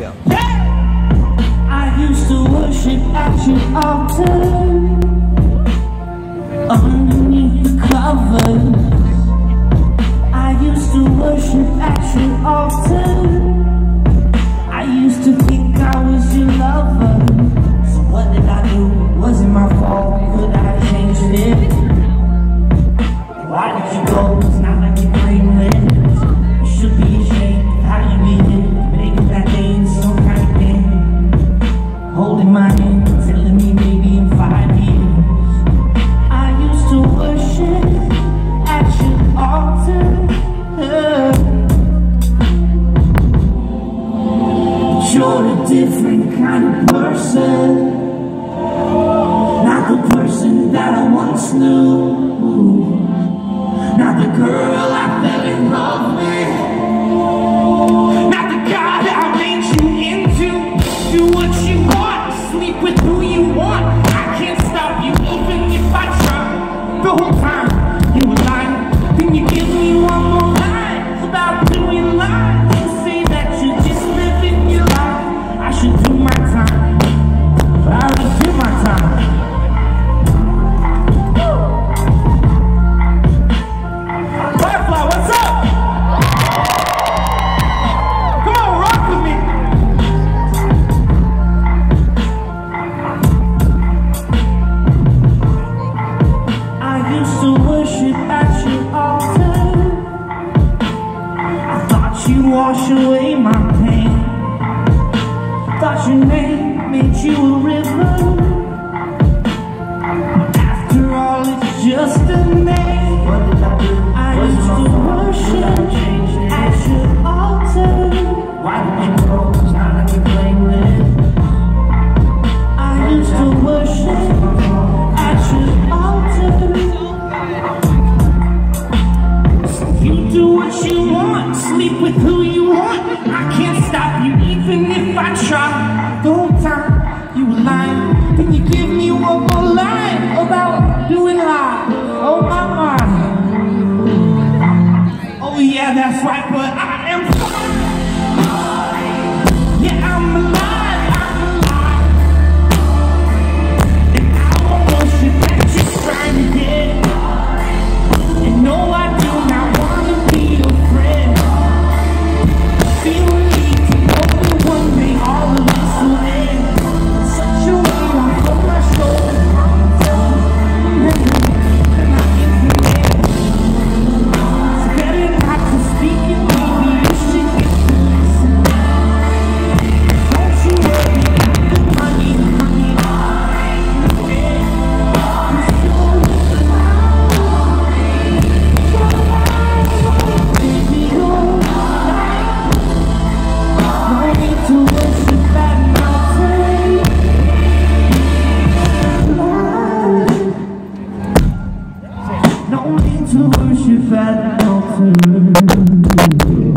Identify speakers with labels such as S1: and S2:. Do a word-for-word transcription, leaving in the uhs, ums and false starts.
S1: Yeah.
S2: I used to worship at your altar, underneath the covers. I used to worship at your altar. I used to think I was your lover. So what did I do? Was it my fault? Could I have changed it? Why did you go? It's not like you're blameless. You should be ashamed of how you did it, making that thing some kind of thing. Holding my hand, telling me maybe in five years. I used to worship at your altar. But you're a different kind of person, not the person that I once knew, not the girl I fell in love with, not the guy that I made you into. Do what you want, sleep with who you want. I can't stop you even if I try. The whole time you were lying, then you give me one more line about doing lies. You say that you're just living your life. I should do my time, but I already did my time. Firefly, what's up? Come on, rock with me. I used to worship at your altar. I thought you'd wash away my pain. Thought your name made you a river. After all, it's just a name. What did I do? I used to worship at your altar. Why did you go? It's not like you're blameless. I used to worship at your altar. You do what you want, sleep with who you want. I can't stop you even if I try. The whole time you were lying, then you give me one more line about doing lies. Oh my mind. Oh yeah, that's right, but I am fine. Yeah, I'm alive, I'm alive. And I won't worship at your shrine again. And no, I do not want to be your friend. Feel a need to know that one day all of this will end. Such a weight off of my shoulders. And I can forget. It's better not to speak it, maybe you should get to listen. Don't you worry, honey, honey, yeah. Cause you're baby, you're no need to worship at mountain. No need to worship at mountain.